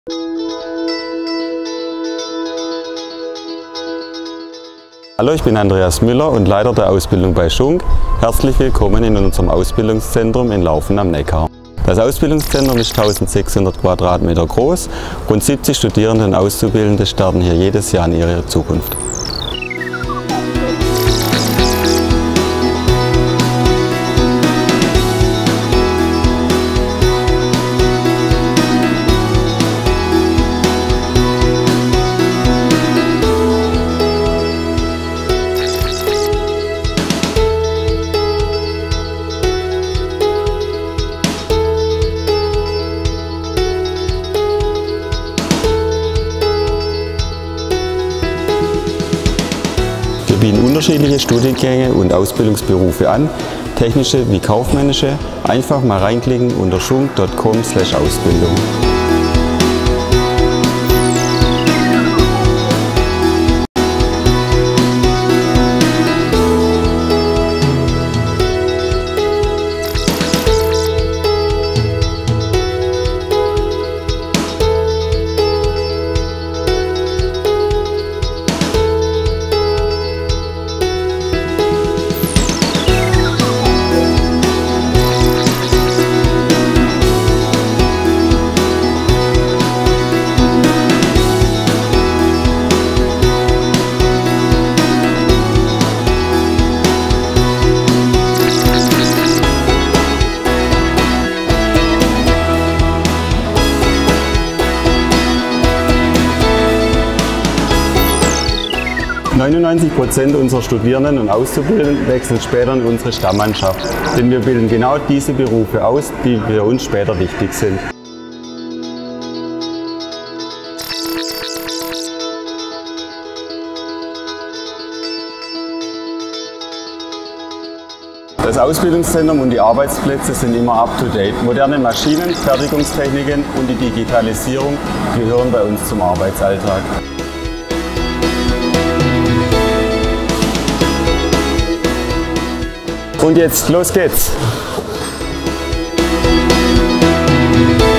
Hallo, ich bin Andreas Müller und Leiter der Ausbildung bei Schunk. Herzlich willkommen in unserem Ausbildungszentrum in Laufen am Neckar. Das Ausbildungszentrum ist 1600 Quadratmeter groß. Rund 70 Studierende und Auszubildende starten hier jedes Jahr in ihre Zukunft. Wir bieten unterschiedliche Studiengänge und Ausbildungsberufe an, technische wie kaufmännische. Einfach mal reinklicken unter schunk.com/Ausbildung. %99 unserer Studierenden und Auszubildenden wechseln später in unsere Stammmannschaft, denn wir bilden genau diese Berufe aus, die für uns später wichtig sind. Das Ausbildungszentrum und die Arbeitsplätze sind immer up-to-date. Moderne Maschinen, Fertigungstechniken und die Digitalisierung gehören bei uns zum Arbeitsalltag. Und jetzt, los geht's!